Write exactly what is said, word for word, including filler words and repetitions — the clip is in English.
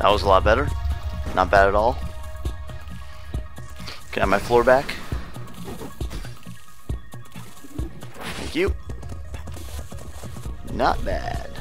That was a lot better. Not bad at all. Can I have my floor back? Thank you. Not bad.